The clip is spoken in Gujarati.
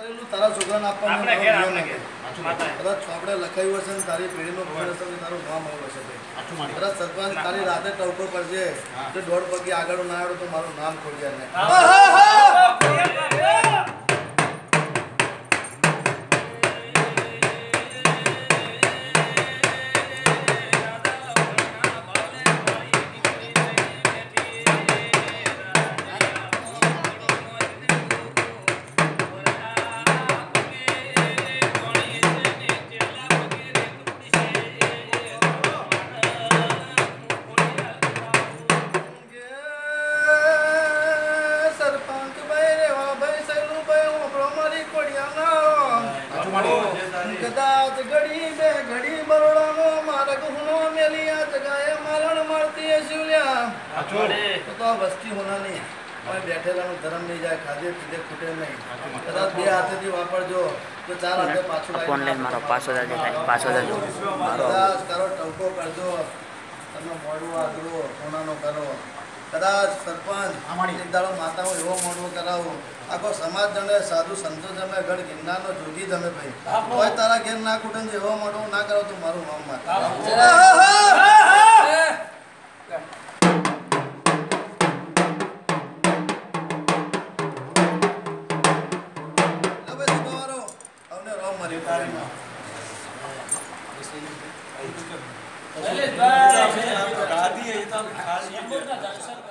તારા છોકરાને આપવાનું આપણે ઘેર આપણે કદાચ આપણે લખાયું હશે ને તારી પેઢીનો ફળ હશે ને તારું નામ આવ્યું હશે ભાઈ કદાચ સરપંચ તારી રાતે ટવકો પડશે તો 1.5 પગે આગળ ના આવ્યો તો મારું નામ ખોલ્યા નહીં કદાચ ઘડી બે ઘડી બરોડાનો માર્ગ હુનો મેલિયા જગાએ માલણ મળતી શિવલ્યા તો વસ્તી હોનાની કોઈ બેઠેલાનો ધર્મ નહીં જાય ખાધે પીધે ખૂટે નહીં કદાચ બે હાથેથી વાપરજો તો 4 હાથે પાછું ઓનલાઈન મારો 5,000 કદાચ કરો ટવકો કરજો તમે મોડું આગળો સોનાનો કરો કદાચ સરપંચ એક દાડો માતાઓ એવો મોડવો કરાવો આખો સમાજ જમે સાધુ સંતો જમે ગઢ ગિરનારનો જોગી જમે ભાઈ કોઈ તારા ઘેર ના કુટુંબ એવો મોડવો ના કરો તો મારું નામ માતા ગાદી